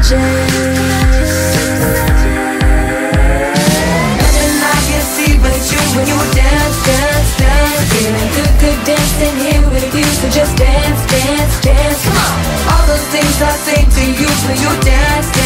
Nothing I can see but you when you dance, dance, dance. Feeling good, good dancing here with you. So just dance, dance, dance. Come on. All those things I say to you when you dance, dance.